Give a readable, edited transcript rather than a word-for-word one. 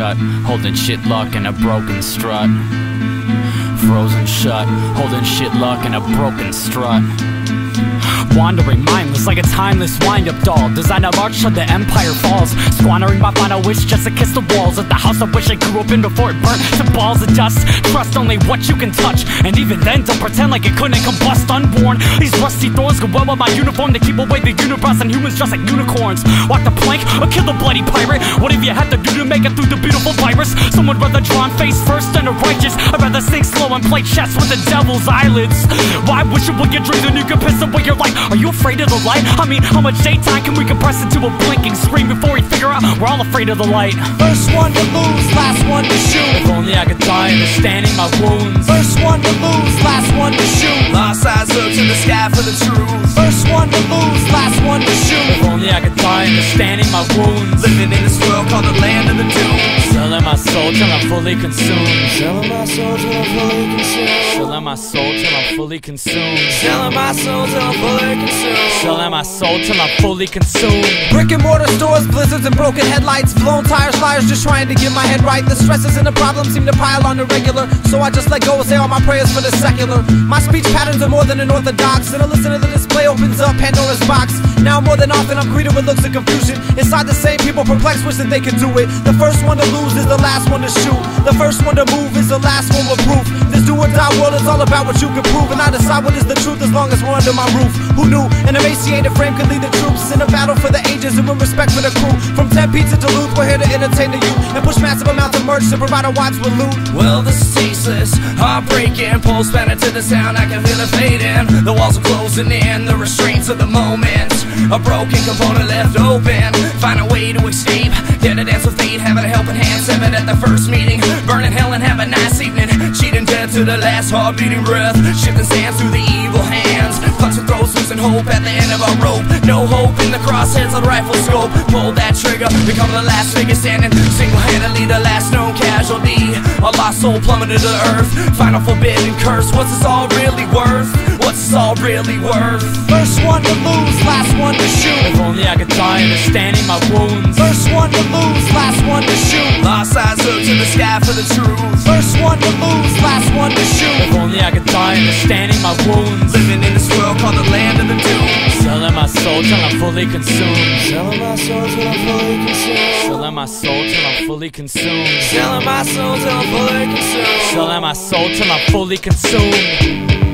shut, holding shit luck in a broken strut. Frozen shut, holding shit luck in a broken strut. Wandering mindless like a timeless wind-up doll, designed to march till the empire falls. Squandering my final wish just to kiss the walls of the house I wish I grew up in before it burnt to balls of dust. Trust only what you can touch, and even then don't pretend like it couldn't combust unborn. These rusty thorns go well with my uniform to keep away the unibrows and humans just like unicorns. Walk the plank or kill the bloody pirate. What have you had to do to make it through the beautiful virus? Some would rather draw on face first than a righteous. I'd rather sink slow and play chess with the devil's eyelids. Why wish it would get dreams when you can piss away your life? Are you afraid of the light? I mean, how much daytime can we compress into a blinking screen before we figure out we're all afraid of the light? First one to lose, last one to shoot. If only I could die understanding my wounds. First one to lose, last one to shoot. Lost eyes look to the sky for the truth. First one to lose, last one to shoot. If only I could die understanding my wounds. Living in this world called the land of the doomed. Selling my soul till I'm fully consumed. Selling my soul till I'm fully consumed. Selling my soul till I'm fully consumed. Selling my soul till I'm fully consumed. Selling my soul till I'm fully consumed. Brick and mortar stores, blizzards and broken headlights, blown tires, liars, just trying to get my head right. The stresses and the problems seem to pile on the regular, so I just let go and say all my prayers for the secular. My speech patterns are more than unorthodox, and a listen to the display opens up Pandora's box. Now more than often I'm greeted with looks of confusion. Inside the same people perplexed, wishing they could do it. The first one to lose is the last one to shoot. The first one to move is the last one with proof. This do or die world is all about what you can prove, and I decide what is the truth as long as we're under my roof. Who knew an emaciated frame could lead the troops in a battle for the ages, and with respect for the crew. From Tempe to Duluth, we're here to entertain the youth and push massive amounts of merch to provide our wives with loot. Well, this is tasteless, heartbreaking. Pulse spanning to the sound, I can feel it fading. The walls are closing in, the restraints of the moment. A broken component left open. Find a way to escape. Dare to dance with fate, having a helping hand. Seven at the first meeting, burning hell and have a nice evening. Cheating dead to the last heart-beating breath. Shifting sands through the evil hands. Clutching throats, losing hope at the end of a rope. No hope in the crosshairs of the rifle scope. Pull that trigger, become the last figure standing. Single-handedly the last known casualty. A lost soul plummeted to the earth. Final forbidden curse. What's this all really worth? What's this all really worth? First one to lose, last one to shoot. If only I could die understanding my wounds. First one to lose, last one to shoot. Lost eyes look to the sky for the truth. First one to lose, last one to shoot. If only I could die understanding my wounds. Living in this world called the land of the doomed. Selling my soul till I'm fully consumed. Selling my soul till I'm fully consumed. Selling my soul till I'm fully consumed. Selling my soul till I'm fully consumed. Selling my soul till I'm fully consumed.